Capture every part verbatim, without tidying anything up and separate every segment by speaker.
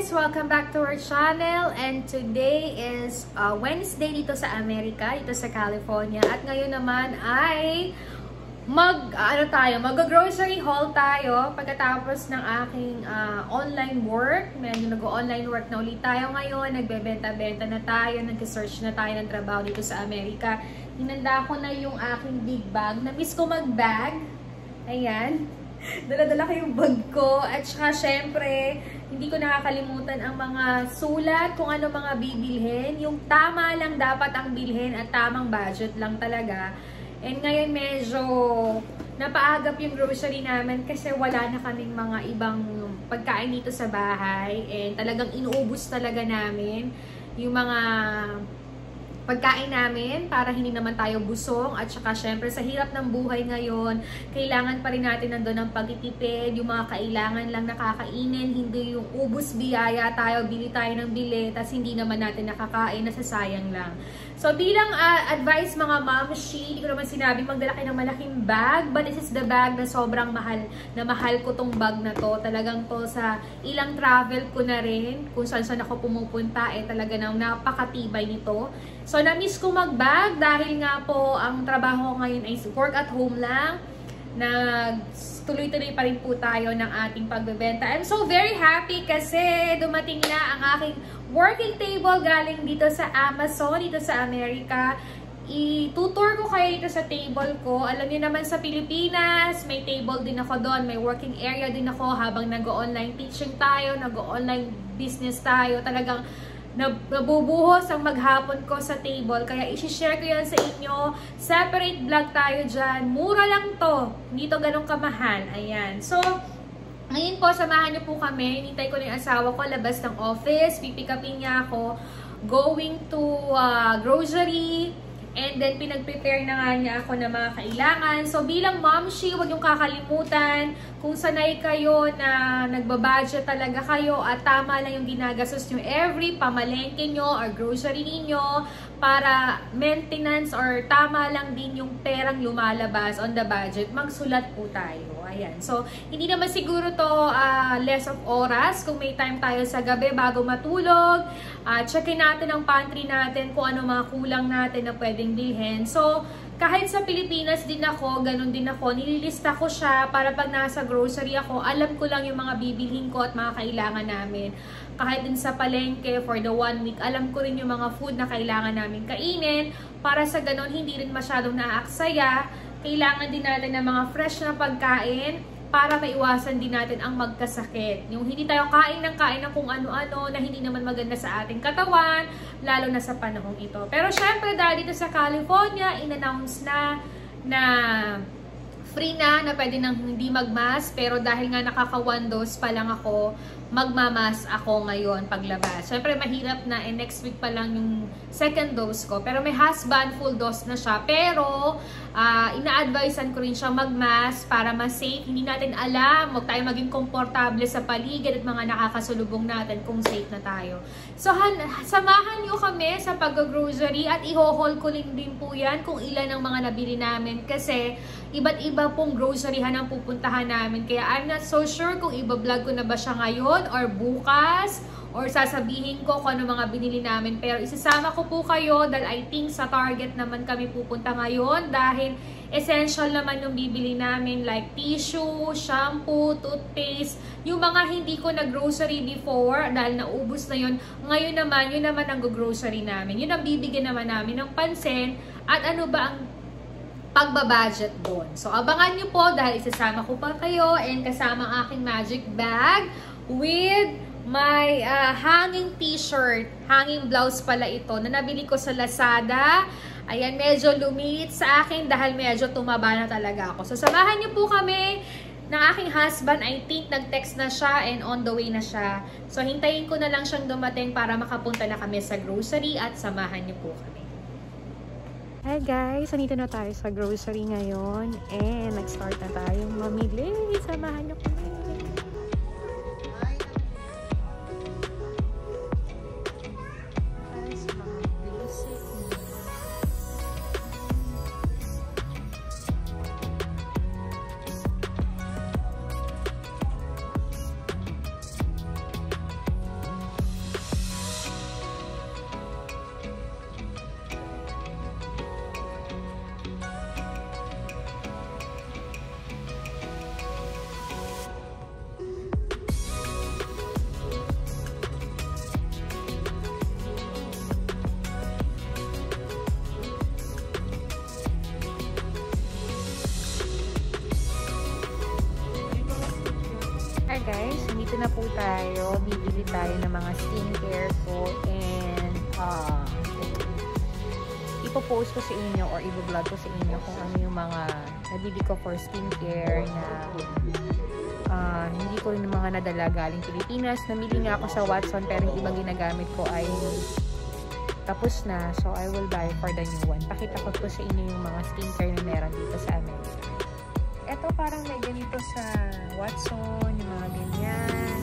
Speaker 1: guys! Welcome back to our channel, and today is uh, Wednesday dito sa Amerika, dito sa California, at ngayon naman ay mag, ano tayo, mag-grocery haul tayo pagkatapos ng aking uh, online work. Medyo nag-online work na ulit tayo ngayon, nagbebenta-benta na tayo, nag-search na tayo ng trabaho dito sa Amerika. Hinanda ko na yung aking big bag. Na-miss ko mag-bag. Ayan. Dala-dala ko yung bag ko. At saka syempre, hindi ko nakakalimutan ang mga sulat kung ano mga bibilhin. Yung tama lang dapat ang bilhin at tamang budget lang talaga. And ngayon medyo napaagap yung grocery namin kasi wala na kaming mga ibang pagkain dito sa bahay. And talagang inuubos talaga namin yung mga pagkain namin para hindi naman tayo busong. At saka syempre sa hirap ng buhay ngayon, kailangan pa rin natin nandun ang pagtitipid, yung mga kailangan lang nakakainin, hindi yung ubus biyaya tayo, bili tayo ng bili, tas hindi naman natin nakakain, nasasayang lang. So bilang uh, advice mga mamshi, hindi ko naman sinabing magdala kayo ng malaking bag, but this is the bag na sobrang mahal, na mahal ko tong bag na to. Talagang to sa ilang travel ko na rin, kung saan saan ako pumupunta, eh talaga nang napakatibay nito. So, na-miss ko mag-bag dahil nga po ang trabaho ko ngayon ay work at home lang. Nagtuloy-tuloy pa rin po tayo ng ating pagbebenta. I'm so very happy kasi dumating na ang aking working table galing dito sa Amazon, dito sa Amerika. I-tutor ko kayo dito sa table ko. Alam niyo naman sa Pilipinas, may table din ako doon. May working area din ako habang nag-online teaching tayo, nag-online business tayo. Talagang nabubuhos ang maghapon ko sa table. Kaya isi-share ko yan sa inyo. Separate vlog tayo dyan. Mura lang to. Hindi to ganun kamahal. Ayan. So, ngayon po, samahan niyo po kami. Hinintay ko na yung asawa ko, labas ng office. Pipick upin niya ako. Going to uh, grocery. And then, pinag-prepare na nga niya ako ng mga kailangan. So, bilang momshi, huwag yung kakalimutan. Kung sanay kayo na nagbabudget talaga kayo at tama lang yung ginagastos nyo every pamalengke nyo or grocery ninyo para maintenance or tama lang din yung perang lumalabas on the budget, magsulat po tayo. Ayan. So, hindi naman siguro to uh, less of oras. Kung may time tayo sa gabi bago matulog, uh, checkin natin ang pantry natin kung ano mga kulang natin na pwedeng bilhin. So, kahit sa Pilipinas din ako, ganun din ako, nililista ko siya para pag nasa grocery ako, alam ko lang yung mga bibilhin ko at mga kailangan namin. Kahit din sa palengke for the one week, alam ko rin yung mga food na kailangan namin kainin para sa ganun hindi rin masyadong naaaksaya. Kailangan din natin ng mga fresh na pagkain para maiwasan din natin ang magkasakit. Yung hindi tayo kain ng kain ng kung ano-ano na hindi naman maganda sa ating katawan, lalo na sa panahong ito. Pero syempre dahil dito sa California, in-announce na na free na, na pwede nang hindi magmask. Pero dahil nga nakaka-one dose pa lang ako, magmamas ako ngayon paglabas. Syempre mahirap na, and next week pa lang yung second dose ko. Pero may husband, full dose na siya. Pero uh, ina-advisean ko rin siya magmask para mas safe. Hindi natin alam, huwag tayo maging komportable sa paligid at mga nakakasulubong natin kung safe na tayo. So han samahan nyo kami sa pag-grocery at i-haul ko din din po yan kung ilan ang mga nabili namin. Kasi iba't iba pong groceryhan ang pupuntahan namin. Kaya I'm not so sure kung iba-vlog ko na ba siya ngayon or bukas, or sasabihin ko kung ano mga binili namin. Pero isasama ko po kayo dahil I think sa Target naman kami pupunta ngayon dahil essential naman yung bibili namin like tissue, shampoo, toothpaste, yung mga hindi ko na-grocery before dahil naubos na yun. Ngayon naman, yun naman ang grocery namin. Yun ang bibigyan naman namin ng pansin at ano ba ang pagbabudget doon. So, abangan nyo po dahil isasama ko pa kayo and kasama ang aking magic bag with my uh, hanging t-shirt, hanging blouse pala ito, na nabili ko sa Lazada. Ayan, medyo lumiit sa akin dahil medyo tumaba na talaga ako. So, samahan niyo po kami ng aking husband. I think nag-text na siya and on the way na siya. So, hintayin ko na lang siyang dumating para makapunta na kami sa grocery at samahan niyo po kami. Hi guys, nandito na tayo sa grocery ngayon and nag-start na tayong mamili. Samahan niyo kami. tayo. Bibili tayo ng mga skincare ko and uh, ipopost ko sa inyo or i-vlog ko sa inyo kung ano yung mga nabili ko for skincare na uh, hindi ko rin yung mga nadala galing Pilipinas. Namili nga ako sa Watson pero yung ibang ginagamit ko ay tapos na. So, I will buy for the new one. Pakita ko po sa inyo yung mga skincare na meron dito sa Amerika. Ito parang may ganito sa Watson, yung mga ganyan.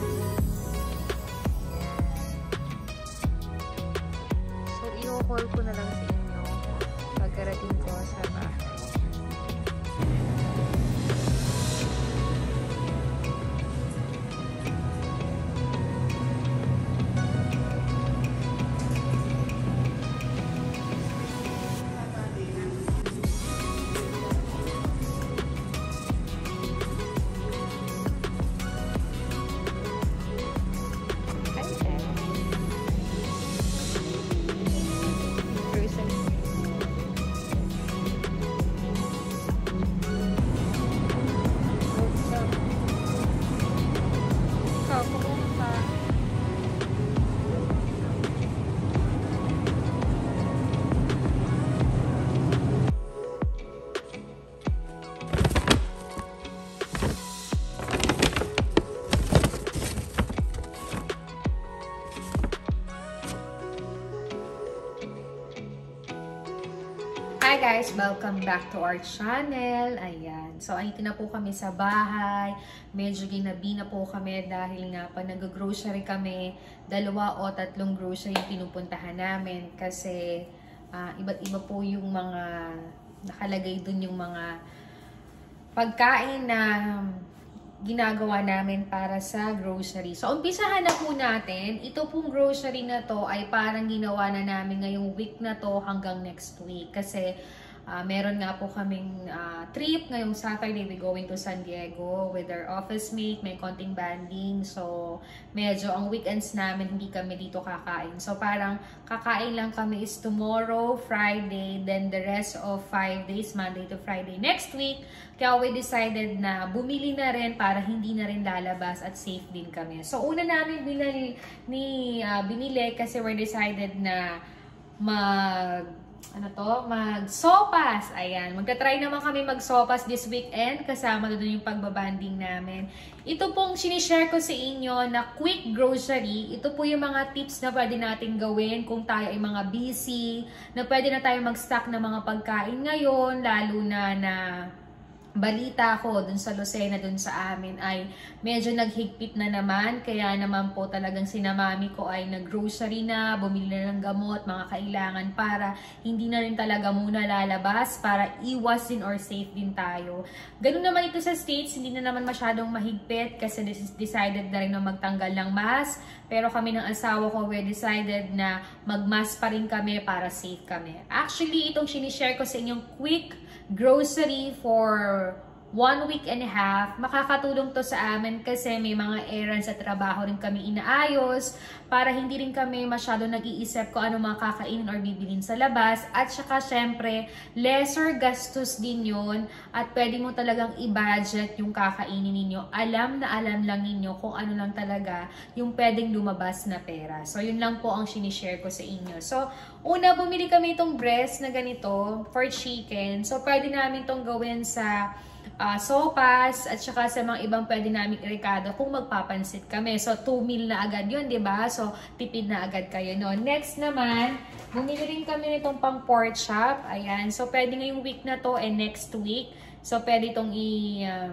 Speaker 1: So, i-haul ko na lang sa inyo pagkarating ko sa bahay. Hi guys! Welcome back to our channel. Ayan. So, andito na po kami sa bahay. Medyo ginabi na po kami dahil nga pa nag-grocery kami. Dalawa o tatlong grocery yung pinupuntahan namin kasi uh, iba't iba po yung mga nakalagay dun yung mga pagkain na ginagawa namin para sa grocery. So, umpisahan na po natin. Ito pong grocery na to ay parang ginawa na namin ngayong week na to hanggang next week. Kasi uh, meron nga po kaming uh, trip ngayong Saturday. We're going to San Diego with our office mate. May konting banding. So, medyo ang weekends namin hindi kami dito kakain. So, parang kakain lang kami is tomorrow, Friday, then the rest of five days, Monday to Friday next week. Kaya we decided na bumili na rin para hindi na rin lalabas at safe din kami. So, una namin binili, ni, uh, binili kasi we decided na mag, ano to, mag-sopas. Ayan, magta-try naman kami mag-sopas this weekend kasama doon yung pagbabanding namin. Ito pong sinishare ko sa inyo na quick grocery. Ito po yung mga tips na pwede natin gawin kung tayo ay mga busy, na pwede na tayo mag-stock ng mga pagkain ngayon, lalo na na balita ko dun sa Lucena, dun sa amin ay medyo naghigpit na naman. Kaya naman po talagang sinamami ko ay nag-grocery na, bumili na ng gamot, mga kailangan para hindi na rin talaga muna lalabas para iwas din or safe din tayo. Ganun naman ito sa States, hindi na naman masyadong mahigpit kasi this is decided na rin na magtanggal ng mask. Pero kami ng asawa ko, we decided na mag-mask pa rin kami para safe kami. Actually, itong sinishare ko sa inyong quick grocery for one week and a half, makakatulong to sa amin kasi may mga errands at trabaho rin kami inaayos para hindi rin kami masyado nag-iisip kung ano mga kakainin or bibilin sa labas. At saka syempre, lesser gastos din yun at pwede mo talagang i-budget yung kakainin ninyo. Alam na alam lang ninyo kung ano lang talaga yung pwedeng lumabas na pera. So, yun lang po ang sinishare ko sa inyo. So, una, bumili kami itong breast na ganito for chicken. So, pwede namin itong gawin sa Uh, sopas at saka sa mga ibang pwede namin irikado kung magpapansit kami. So, two meal na agad yun, diba? So, tipid na agad kayo, no? Next naman, bumili rin kami nitong pang pork chop. Ayan. So, pwede ngayong week na to and next week. So, pwede itong i- uh,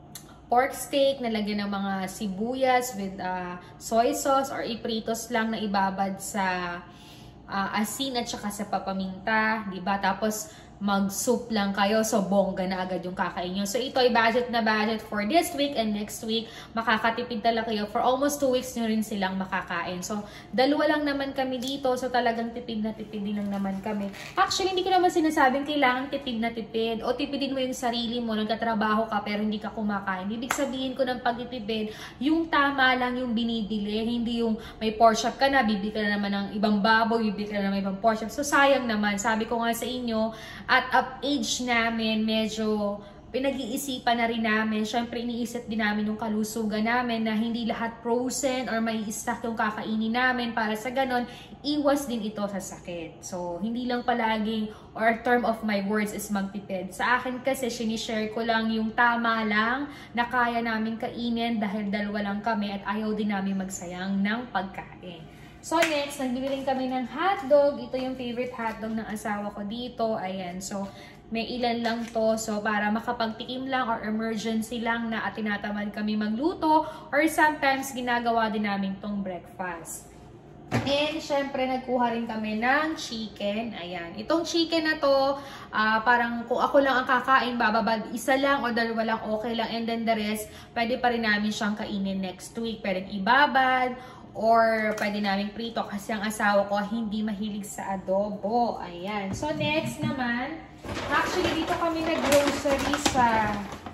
Speaker 1: pork steak na lagyan ng mga sibuyas with uh, soy sauce or ipritos lang na ibabad sa uh, asin at saka sa papaminta, diba? Tapos, mag-soup lang kayo. So, bongga na agad yung kakain nyo. So, ito ay budget na budget for this week and next week. Makakatipid talaga kayo. For almost two weeks nyo rin silang makakain. So, dalawa lang naman kami dito. So, talagang tipid na tipid din lang naman kami. Actually, hindi ko naman sinasabing kailangan tipid na tipid. O tipidin mo yung sarili mo. Nagtatrabaho ka pero hindi ka kumakain. Ibig sabihin ko ng pagtitipid, yung tama lang yung binibili. Hindi yung may pork chop ka na, bibili ka na naman ng ibang baboy, bibili ka na naman ng ibang pork chop. So, sayang naman. Sabi ko nga sa inyo, at up age namin, medyo pinag-iisipan na rin namin. Syempre, iniisip din namin yung kalusugan namin na hindi lahat frozen or may stock yung kakainin namin para sa ganon, iwas din ito sa sakit. So, hindi lang palaging, or term of my words is magtipid. Sa akin kasi, sinishare ko lang yung tama lang na kaya namin kainin dahil dalawa lang kami at ayaw din namin magsayang ng pagkain. So, next, nagbili kami ng hotdog. Ito yung favorite hotdog ng asawa ko dito. Ayan. So, may ilan lang to. So, para makapagtikim lang or emergency lang na at tinatamad kami magluto. Or sometimes, ginagawa din namin tong breakfast. And, syempre, nagkuha rin kami ng chicken. Ayan. Itong chicken na to, uh, parang kung ako lang ang kakain, bababad isa lang o dalawa lang, okay lang. And then the rest, pwede pa rin namin siyang kainin next week. Pwede ibabad or pwede namin prito kasi ang asawa ko hindi mahilig sa adobo. Ayan. So, next naman, actually, dito kami nag-grocery sa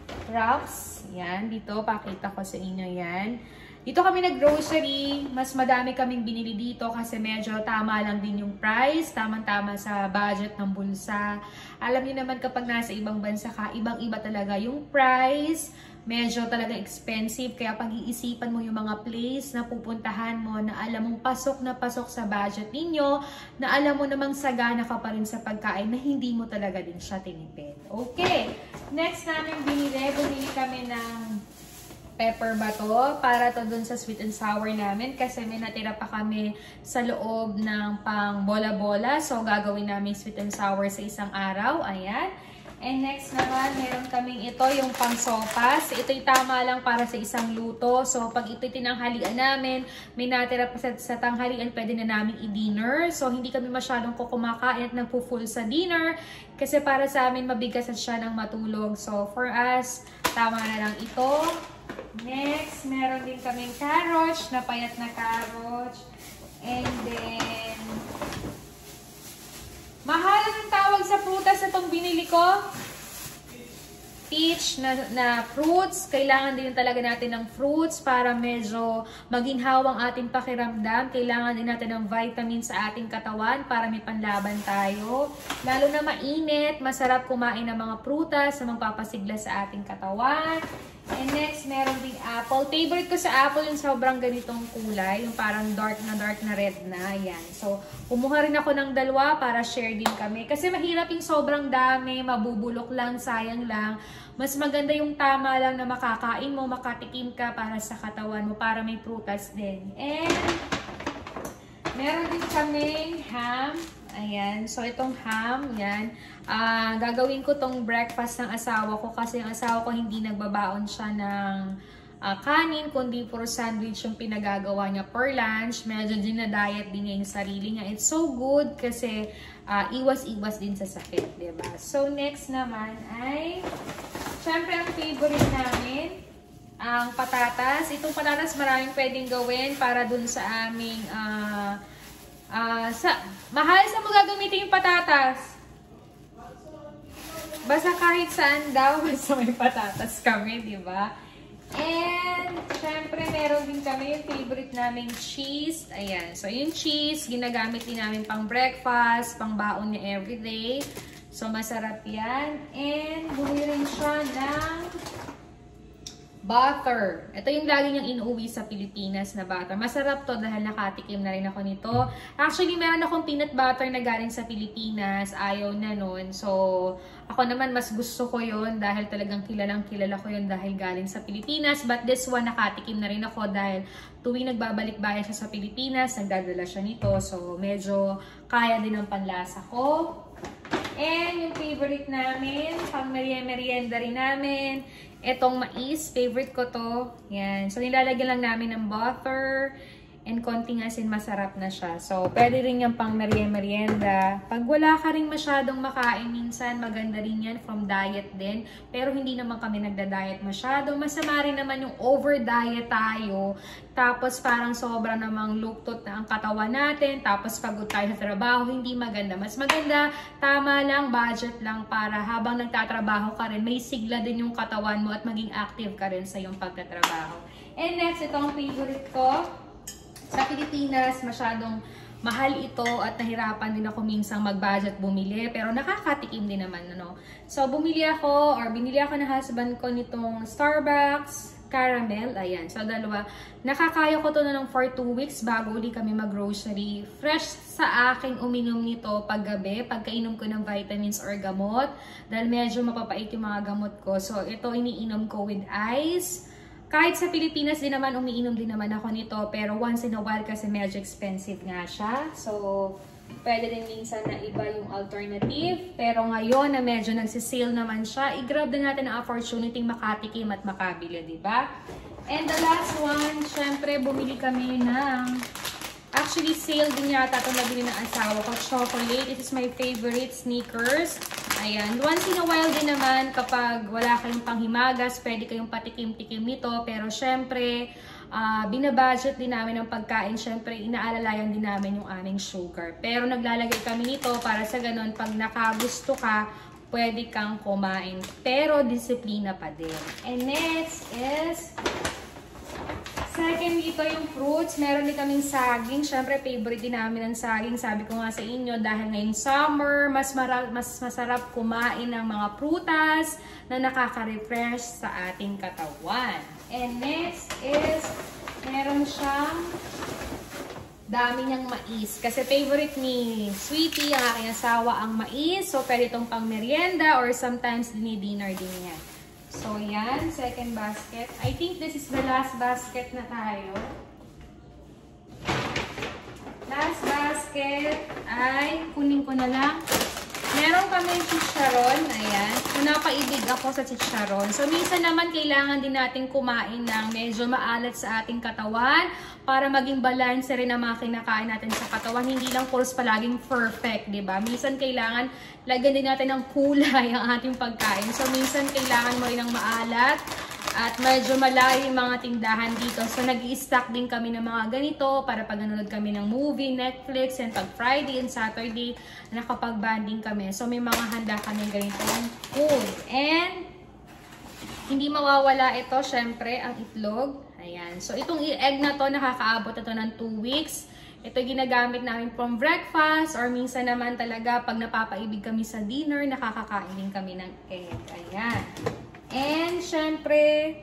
Speaker 1: Ralph's. Yan, dito, pakita ko sa inyo yan. Dito kami nag-grocery. Mas madami kaming binili dito kasi medyo tama lang din yung price. Tamang-tama sa budget ng bulsa. Alam niyo naman kapag nasa ibang bansa ka, ibang-iba talaga yung price. Medyo talaga expensive. Kaya pag-iisipan mo yung mga place na pupuntahan mo na alam mong pasok na pasok sa budget ninyo, na alam mo namang sagana ka pa rin sa pagkain na hindi mo talaga din siya tinipid. Okay. Next namin binili, bumili kami ng pepper ba to? Para to dun sa sweet and sour namin kasi may natira pa kami sa loob ng pang bola-bola. So, gagawin namin sweet and sour sa isang araw. Ayan. And next naman, meron kaming ito, yung pang sopas. Ito'y tama lang para sa isang luto. So, pag ito'y tinanghalian namin, may natira pa sa, sa tanghalian, pwede na namin i-dinner. So, hindi kami masyadong kukumakain at nagpo-full sa dinner. Kasi para sa amin, mabigas at siya ng matulog. So, for us, tama na lang ito. Next, meron din kaming carrots, na payat na carrots. And then, mahal ang tawag sa prutas na itong binili ko. Peach na, na fruits. Kailangan din talaga natin ng fruits para medyo maginhaw ang ating pakiramdam. Kailangan din natin ng vitamins sa ating katawan para may panlaban tayo. Lalo na mainit, masarap kumain ng mga prutas na magpapasigla sa ating katawan. And next, meron din apple. Favorite ko sa apple yung sobrang ganitong kulay. Yung parang dark na dark na red na. Yan. So, kumuha rin ako ng dalawa para share din kami. Kasi mahirap yung sobrang dami, mabubulok lang, sayang lang. Mas maganda yung tama lang na makakain mo, makatikim ka para sa katawan mo, para may prutas din. And, meron din kaming ham. Ayan. So, itong ham, yan. Uh, gagawin ko tong breakfast ng asawa ko kasi ang asawa ko hindi nagbabaon siya ng uh, kanin, kundi puro sandwich yung pinagagawa niya per lunch. Medyo dinadiet din niya yung sarili niya. It's so good kasi uh, iwas-iwas din sa sakit, diba? So, next naman ay, syempre ang favorite namin, ang patatas. Itong patatas maraming pwedeng gawin para dun sa aming uh, uh, sa, mahal sa mo gagamitin yung patatas. Basta kahit saan daw, basta may patatas kami, di ba? And, syempre, meron din kami yung favorite naming cheese. Ayan. So, yung cheese, ginagamit din namin pang breakfast, pang baon niya everyday. So, masarap yan. And, bumili rin siya ng butter. Ito yung lagi niyang inuuwi sa Pilipinas na butter. Masarap to dahil nakatikim na rin ako nito. Actually, meron akong peanut butter na galing sa Pilipinas. Ayaw na nun. So, ako naman mas gusto ko yun dahil talagang kilalang kilala ko yun dahil galing sa Pilipinas. But this one, nakatikim na rin ako dahil tuwing nagbabalik-bayan siya sa Pilipinas, nagdadala siya nito. So, medyo kaya din ang panlasa ko. And yung favorite namin, pang merienda rin namin, etong mais, favorite ko to. Yan. So, nilalagyan lang namin ng butter and konting asin, masarap na siya. So, pwede rin yung pang merienda. Pag wala ka rin masyadong makain minsan, maganda rin yan from diet din. Pero hindi naman kami nagda-diet masyado. Masama rin naman yung over-diet tayo. Tapos parang sobra namang luktot na ang katawan natin. Tapos pagod tayo sa trabaho, hindi maganda. Mas maganda, tama lang, budget lang para habang nagtatrabaho ka rin, may sigla din yung katawan mo at maging active ka rin sa iyong pagtatrabaho. And next, itong favorite ko. Sa Pilipinas, masyadong mahal ito at nahirapan din ako minsang mag-budget bumili. Pero nakakatikim din naman, ano. So, bumili ako or binili ako ng husband ko nitong Starbucks caramel. Ayan. So, dalawa. Nakakaya ko to na ng for two weeks bago uli kami mag-grocery. Fresh sa akin uminom nito paggabi, pagkainom ko ng vitamins or gamot. Dahil medyo mapapait yung mga gamot ko. So, ito iniinom ko with ice. Kahit sa Pilipinas din naman, umiinom din naman ako nito. Pero once in a while kasi medyo expensive nga siya. So, pwede din minsan na iba yung alternative. Pero ngayon na medyo nagsisale naman siya, i-grab din natin ang opportunity makatikim at makabili, diba? And the last one, syempre, bumili kami ng... Actually, sale din yata itong nabili ng asawa ko. Chocolate. It is my favorite, Snickers. Ayan. Once in a while din naman, kapag wala kayong panghimagas, pwede kayong patikim-tikim nito. Pero syempre, uh, binabudget din namin ng pagkain. Syempre, inaalalayan din namin yung aming sugar. Pero naglalagay kami nito para sa ganun, pag nakagusto ka, pwede kang kumain. Pero disiplina pa din. And next is... Second, dito yung fruits. Meron din kaming saging. Siyempre, favorite din namin ang saging. Sabi ko nga sa inyo, dahil ngayong summer, mas, mas masarap kumain ng mga prutas na nakaka-refresh sa ating katawan. And next is, meron siyang dami niyang mais. Kasi favorite ni Sweetie, ang aking asawa, ang mais. So, pwede itong pang merienda or sometimes dinidinner din niya. So, yan. Second basket. I think this is the last basket na tayo. Last basket ay kunin ko na lang. Meron kami chicharon. Ayan. So, napaibig ako sa chicharon. So, minsan naman kailangan din natin kumain ng medyo maalat sa ating katawan para maging balance rin ang mga kinakain natin sa katawan. Hindi lang course palaging perfect, diba? Minsan kailangan lagyan din natin ng kulay ang ating pagkain. So, minsan kailangan mo rin ng maalat at medyo malayo yung mga tindahan dito. So, nag-i-stock din kami ng mga ganito para pag nanonood kami ng movie, Netflix, and pag Friday and Saturday, nakapag-banding kami. So, may mga handa kami ganitong food. And, hindi mawawala ito, syempre, ang itlog. Ayan. So, itong egg na to, nakakaabot na to ng two weeks. Ito ginagamit namin from breakfast or minsan naman talaga pag napapaibig kami sa dinner, nakakakain din kami ng egg. Ayan. And, syempre,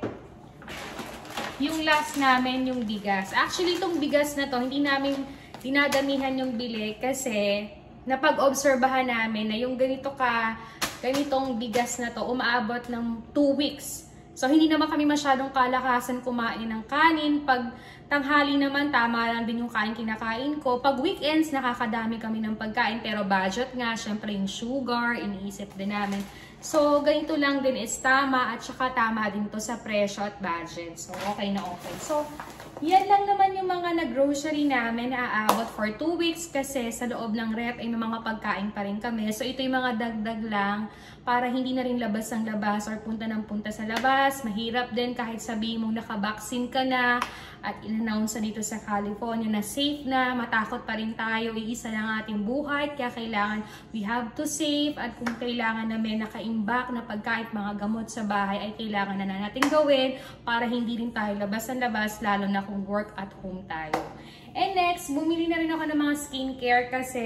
Speaker 1: yung last namin, yung bigas. Actually, itong bigas na to, hindi namin dinadamihan yung bili kasi napag-obserbahan namin na yung ganito ka, ganitong bigas na to, umaabot ng two weeks. So, hindi naman kami masyadong kalakasan kumain ng kanin. Pag tanghali naman, tama lang din yung kain kinakain ko. Pag weekends, nakakadami kami ng pagkain. Pero budget nga, syempre yung sugar, iniisip din namin. So, ganito lang din is tama at saka tama din to sa presyo at budget. So, okay na okay. So, yan lang naman yung mga nag-grocery namin na aabot for two weeks kasi sa loob ng rep ay may mga pagkain pa rin kami. So, ito yung mga dagdag lang para hindi na rin labas ang labas or punta ng punta sa labas. Mahirap din kahit sabihin mong nakabaksin ka na at in-announce na dito sa California na safe na, matakot pa rin tayo, iisa lang ating buhay. Kaya kailangan we have to save at kung kailangan na may nakaimbak na pagkain, mga gamot sa bahay ay kailangan na, na natin gawin para hindi rin tayo labas ang labas lalo na kung work at home tayo. And next, bumili na rin ako ng mga skincare kasi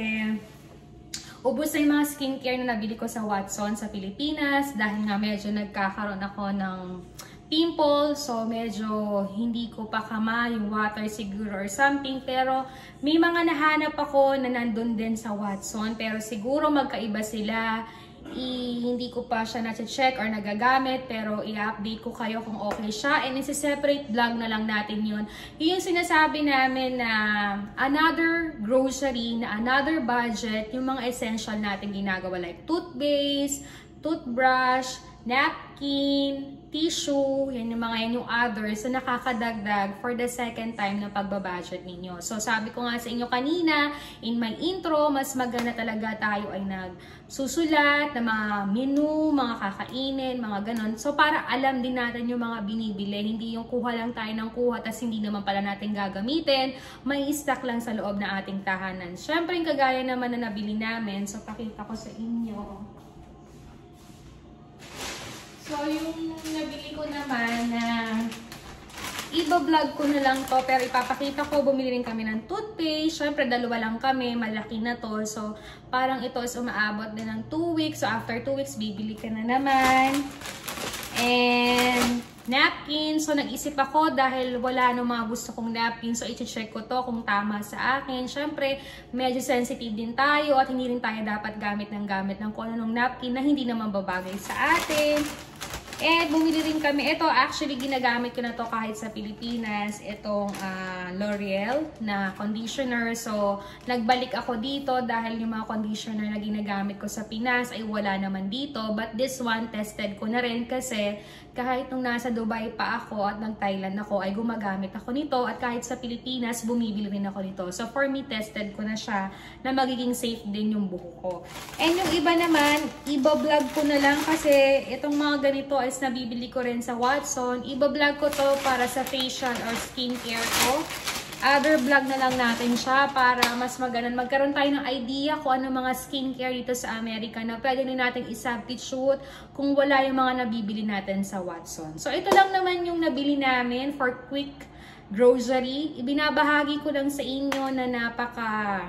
Speaker 1: ubos na yung mga skincare na nabili ko sa Watson sa Pilipinas dahil nga medyo nagkakaroon ako ng pimple. So, medyo hindi ko pa kama yung water siguro or something. Pero, may mga nahanap ako na nandun din sa Watson. Pero, siguro magkaiba sila. I, hindi ko pa siya na-check or nagagamit. Pero, i-update ko kayo kung okay siya. And, isi-separate vlog na lang natin yun. Yung sinasabi namin na another grocery, na another budget, yung mga essential natin ginagawa like toothpaste, toothbrush, napkin, tissue, yan yung mga yan yung others. So, nakakadagdag for the second time na pagbabudget ninyo. So, sabi ko nga sa inyo kanina, in my intro, mas maganda talaga tayo ay nagsusulat ng mga menu, mga kakainin, mga ganon. So, para alam din natin yung mga binibili. Hindi yung kuha lang tayo ng kuha, tas hindi naman pala natin gagamitin. May stock lang sa loob na ating tahanan. Siyempre, yung kagaya naman na nabili namin. So, pakita ko sa inyo. So, yung nabili ko naman na iba-vlog ko na lang to, pero ipapakita ko, bumili rin kami ng toothpaste. Syempre, dalawa lang kami, malaki na to. So, parang ito is umaabot din ng two weeks. So, after two weeks, bibili ka na naman. And napkin. So, nag-isip ako dahil wala nung mga gusto kong napkin. So, i-check ko to kung tama sa akin. Syempre, medyo sensitive din tayo at hindi rin tayo dapat gamit ng gamit ng kung anong napkin na hindi naman babagay sa atin. And bumili rin kami. Ito, actually, ginagamit ko na to kahit sa Pilipinas. Itong uh, L'Oreal na conditioner. So, nagbalik ako dito dahil yung mga conditioner na ginagamit ko sa Pinas ay wala naman dito. But this one, tested ko na rin kasi kahit nung nasa Dubai pa ako at nag-Thailand ako, ay gumagamit ako nito. At kahit sa Pilipinas, bumibili rin ako nito. So, for me, tested ko na siya na magiging safe din yung buhok ko. And yung iba naman, iba-vlog ko na lang kasi itong mga ganito is nabibili ko rin sa Watson. Iba-vlog ko to para sa facial or skincare ko. Other vlog na lang natin siya para mas maganan. Magkaroon tayo ng idea kung ano mga skincare dito sa Amerika na pwede na natin i-substitute kung wala yung mga nabibili natin sa Watson. So, ito lang naman yung nabili namin for quick grocery. Ibinabahagi ko lang sa inyo na napaka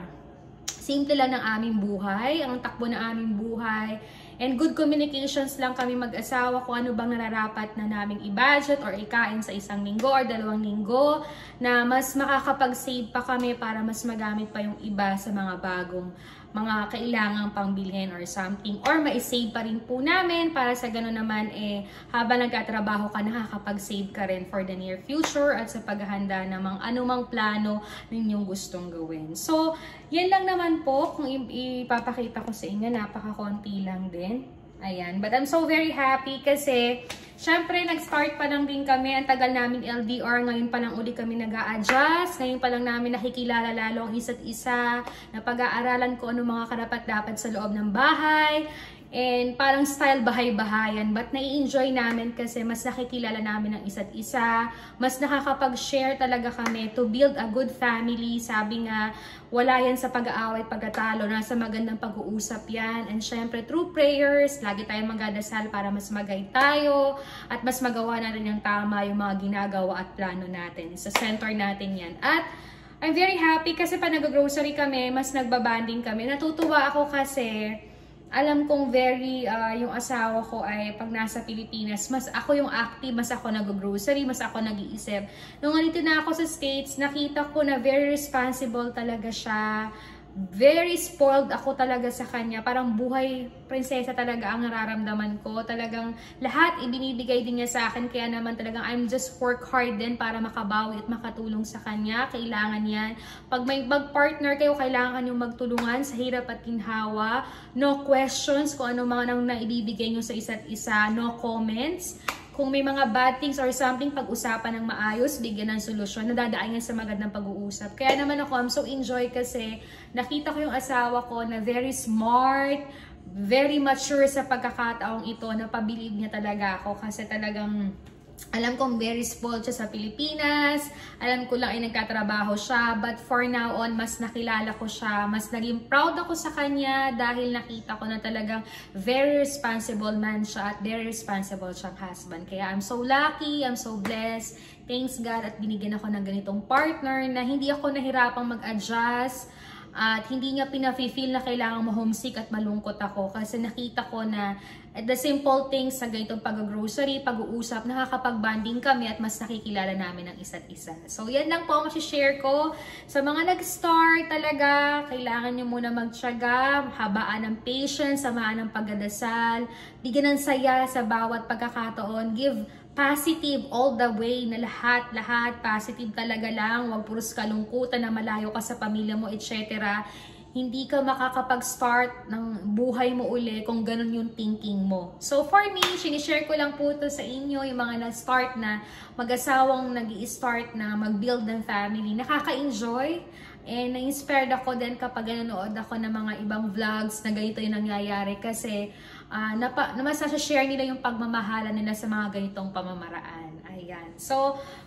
Speaker 1: simple lang ng aming buhay. Ang takbo ng aming buhay. And good communications lang kami mag-asawa kung ano bang nararapat na naming i-budget or ikain sa isang linggo or dalawang linggo na mas makakapag-save pa kami para mas magamit pa yung iba sa mga bagong mga kailangang pangbilhin or something. Or ma-save pa rin po namin para sa gano'n naman eh habang nagkatrabaho ka nakakapag-save ka rin for the near future at sa paghahanda ng mga anumang plano ninyong gustong gawin. So, yan lang naman po kung ipapakita ko sa inyo. Napaka-konti lang din. Ayan. But I'm so very happy kasi syempre, nag-start pa lang din kami. Ang tagal namin L D R. Ngayon pa lang uli kami nag-a-adjust. Ngayon pa lang namin nakikilala lalo ang isa't isa. Napag-aaralan ko ano mga karapat-dapat sa loob ng bahay. And parang style bahay-bahayan. But nai-enjoy namin kasi mas nakikilala namin ang isa't isa. Mas nakakapag-share talaga kami to build a good family. Sabi nga, wala yan sa pag-aaway, pagkatalo. Nasa magandang pag-uusap yan. And syempre, through prayers, lagi tayong magdadasal para mas mag-guide tayo. At mas magawa natin yung tama yung mga ginagawa at plano natin. Sa center natin yan. At I'm very happy kasi pa nag-grocery kami, mas nagbabanding kami. Natutuwa ako kasi alam kong very, uh, yung asawa ko ay pag nasa Pilipinas, mas ako yung active, mas ako nag-grocery, mas ako nag-iisip. Nung nandito na ako sa States, nakita ko na very responsible talaga siya. Very spoiled ako talaga sa kanya. Parang buhay prinsesa talaga ang nararamdaman ko. Talagang lahat ibinibigay din niya sa akin. Kaya naman talagang I'm just work hard din para makabawi at makatulong sa kanya. Kailangan yan. Pag may mag-partner kayo, kailangan yung magtulungan sa hirap at ginhawa. No questions kung ano mga nang naibibigay nyo sa isa't isa. No comments. Kung may mga bad things or something, pag-usapan ng maayos, bigyan ng solusyon, nadadaan yan sa magandang pag-uusap. Kaya naman ako, I'm so enjoy kasi nakita ko yung asawa ko na very smart, very mature sa pagkakataong ito, na pabilib niya talaga ako kasi talagang alam kong very spoiled siya sa Pilipinas. Alam ko lang ay nagkatrabaho siya. But for now on, mas nakilala ko siya. Mas naging proud ako sa kanya dahil nakita ko na talagang very responsible man siya at very responsible siyang husband. Kaya I'm so lucky, I'm so blessed. Thanks God at binigyan ako ng ganitong partner na hindi ako nahirapang mag-adjust. At hindi niya pina-feel na kailangan ma-homesick at malungkot ako. Kasi nakita ko na the simple things sa ganitong pag-grocery, pag-uusap, nakakapag-bonding kami at mas nakikilala namin ang isa't isa. So, yan lang po ang share ko. Sa mga nag-start talaga, kailangan nyo muna magtiyaga, habaan ng patience, samaan ng pagdadasal, bigyan ng saya sa bawat pagkakataon, give positive all the way na lahat, lahat, positive talaga lang. Huwag puros kalungkutan na malayo ka sa pamilya mo, et cetera. Hindi ka makakapag-start ng buhay mo uli kung ganun yung thinking mo. So for me, sinishare ko lang po ito sa inyo, yung mga nag-start na mag-asawang nag-i-start na mag-build ng family. Nakaka-enjoy. And na-inspired ako din kapag nanonood ako ng mga ibang vlogs na ganito yung nangyayari kasi uh, napa, na mas share nila yung pagmamahala nila sa mga ganitong pamamaraan. Ayan. So,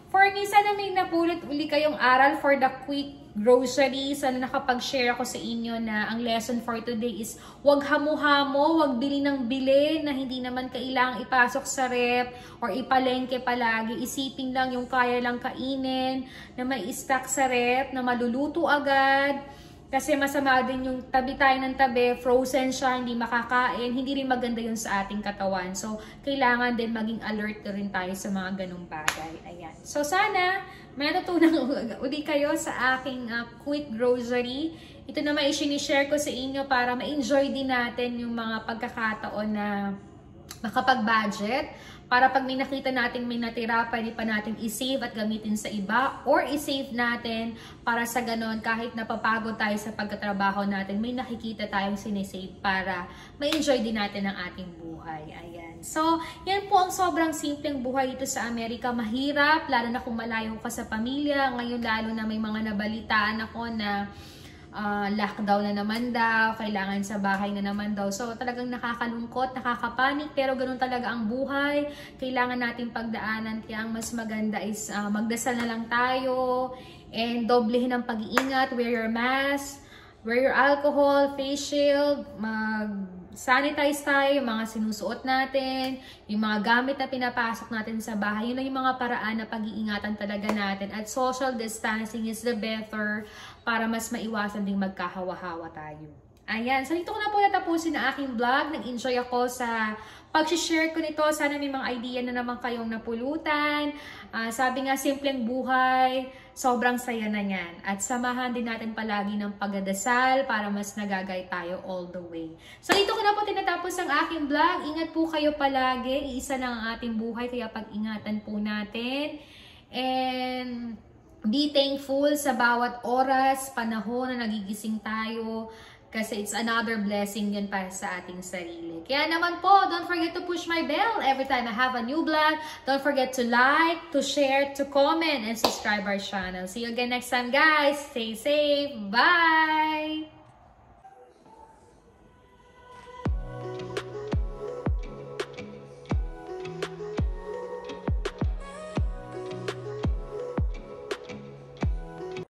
Speaker 1: For me, sana may napulot uli kayong aral for the quick grocery. Sana nakapag-share ako sa inyo na ang lesson for today is wag hamo-hamo, wag bili ng bili na hindi naman kailangang ipasok sa rep or ipalengke palagi. Isipin lang yung kaya lang kainin, na may stock sa rep, na maluluto agad. Kasi masama din yung tabi tayo ng tabi, frozen siya, hindi makakain, hindi rin maganda yun sa ating katawan. So, kailangan din maging alert na rin tayo sa mga ganung bagay. Ayan. So, sana may natutunan uli kayo sa aking uh, quick grocery. Ito naman i-share ko sa inyo para ma-enjoy din natin yung mga pagkakataon na makapag-budget. Para pag may nakita natin may natira, pwede pa natin i-save at gamitin sa iba. Or i-save natin para sa ganon, kahit napapagod tayo sa pagkatrabaho natin, may nakikita tayong sinisave para ma-enjoy din natin ang ating buhay. Ayan. So, yan po ang sobrang simpleng buhay dito sa Amerika. Mahirap, lalo na kung malayo ka sa pamilya. Ngayon, lalo na may mga nabalitaan ako na Uh, lockdown na naman daw, kailangan sa bahay na naman daw. So talagang nakakalungkot, nakakapanik, pero ganun talaga ang buhay. Kailangan natin pagdaanan, kaya ang mas maganda is uh, magdasal na lang tayo and doblehin ang pag-iingat, wear your mask, wear your alcohol, face shield, mag sanitize tayo, yung mga sinusuot natin, yung mga gamit na pinapasok natin sa bahay. Yun lang yung mga paraan na pag-iingatan talaga natin. At social distancing is the better para mas maiwasan ding magkahawa-hawa tayo. Ayan. So, dito ko na po natapusin ang aking vlog. Nag-enjoy ako sa pag-share ko nito. Sana may mga idea na naman kayong napulutan. Uh, sabi nga, simpleng buhay. Sobrang saya na yan. At samahan din natin palagi ng pagdadasal para mas nagagay tayo all the way. So, dito ko na po tinatapos ang aking vlog. Ingat po kayo palagi. Iisa lang ang ating buhay. Kaya pag-ingatan po natin. And be thankful sa bawat oras, panahon na nagigising tayo. Kasi it's another blessing yun para sa ating sarili. Kaya naman po, don't forget to push my bell every time I have a new vlog. Don't forget to like, to share, to comment, and subscribe our channel. See you again next time, guys. Stay safe. Bye!